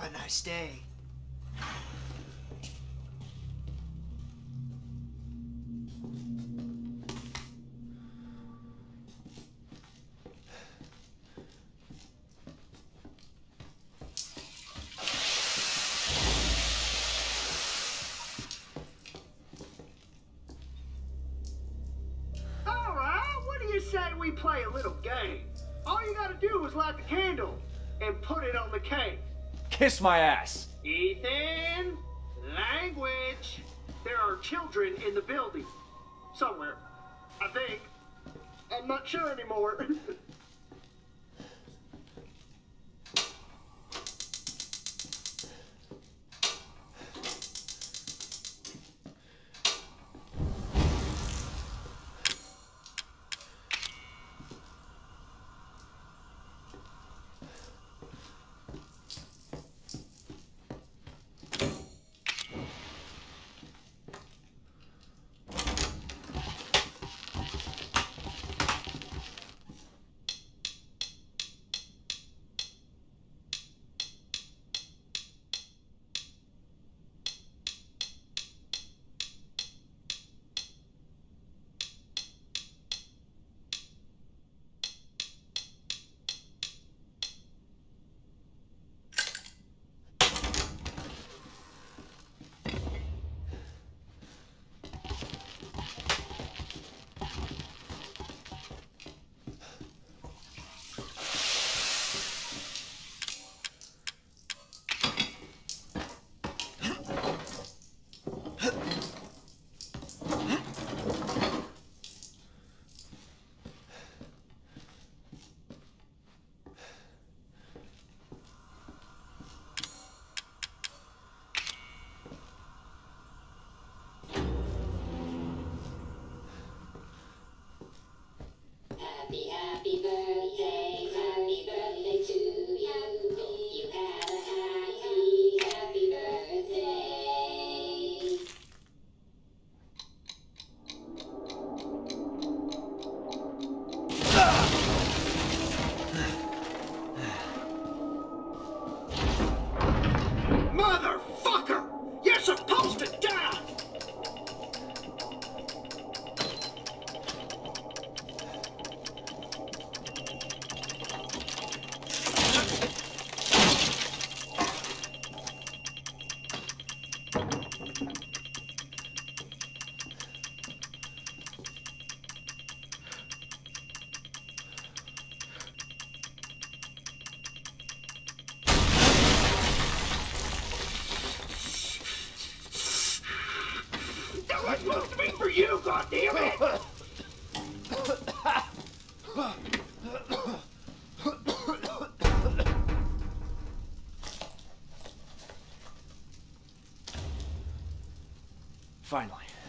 Have a nice day. Say we play a little game. All you gotta do is light the candle and put it on the cake. Kiss my ass. Ethan, language. There are children in the building. Somewhere. I think. I'm not sure anymore. Happy birthday to you. Hope you have a happy birthday. Motherfucker! You're supposed to die! That was supposed to be for you, goddammit! Finally.